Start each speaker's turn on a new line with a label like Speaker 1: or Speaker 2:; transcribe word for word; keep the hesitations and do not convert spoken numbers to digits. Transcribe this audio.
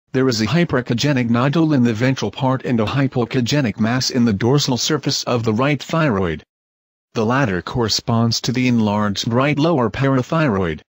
Speaker 1: There is a hyperechogenic nodule in the ventral part and a hypoechogenic mass in the dorsal surface of the right thyroid. The latter corresponds to the enlarged right lower parathyroid.